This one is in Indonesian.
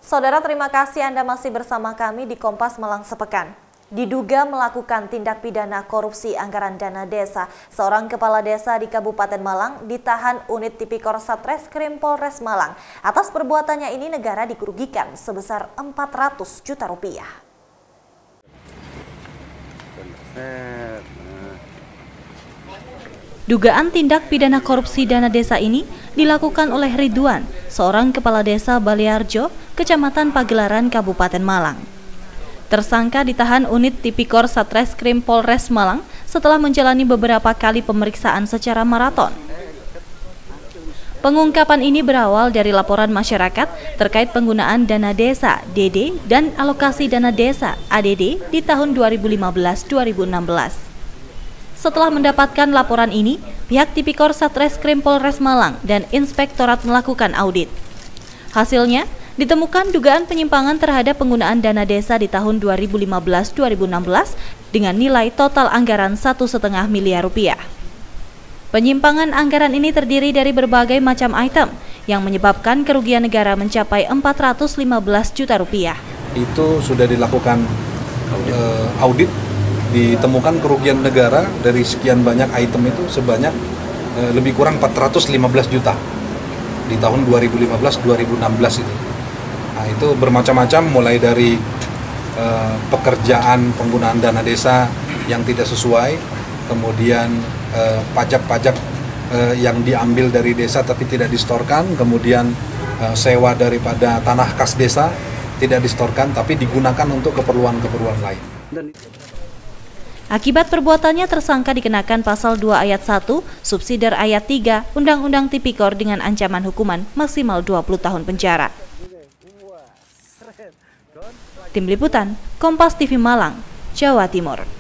Saudara, terima kasih Anda masih bersama kami di Kompas Malang Sepekan. Diduga melakukan tindak pidana korupsi anggaran dana desa, seorang kepala desa di Kabupaten Malang ditahan unit Tipikor Satreskrim Polres Malang. Atas perbuatannya ini negara dikerugikan sebesar 400 juta rupiah. Dugaan tindak pidana korupsi dana desa ini dilakukan oleh Ridwan, seorang kepala desa Baliarjo, Kecamatan Pagelaran, Kabupaten Malang. Tersangka ditahan unit Tipikor Satreskrim Polres Malang setelah menjalani beberapa kali pemeriksaan secara maraton. Pengungkapan ini berawal dari laporan masyarakat terkait penggunaan dana desa (DD) dan alokasi dana desa (ADD) di tahun 2015-2016. Setelah mendapatkan laporan ini, pihak Tipikor Satreskrim Polres Malang dan Inspektorat melakukan audit. Hasilnya, ditemukan dugaan penyimpangan terhadap penggunaan dana desa di tahun 2015-2016 dengan nilai total anggaran 1,5 miliar rupiah. Penyimpangan anggaran ini terdiri dari berbagai macam item yang menyebabkan kerugian negara mencapai 415 juta rupiah. Itu sudah dilakukan audit, ditemukan kerugian negara dari sekian banyak item itu sebanyak lebih kurang 415 juta di tahun 2015-2016 itu. Nah, itu bermacam-macam, mulai dari pekerjaan penggunaan dana desa yang tidak sesuai, kemudian pajak-pajak yang diambil dari desa tapi tidak distorkan, kemudian sewa daripada tanah kas desa tidak distorkan tapi digunakan untuk keperluan-keperluan lain. Akibat perbuatannya, tersangka dikenakan pasal 2 ayat 1, subsidiar ayat 3, Undang-Undang Tipikor dengan ancaman hukuman maksimal 20 tahun penjara. Tim Liputan, Kompas TV Malang, Jawa Timur.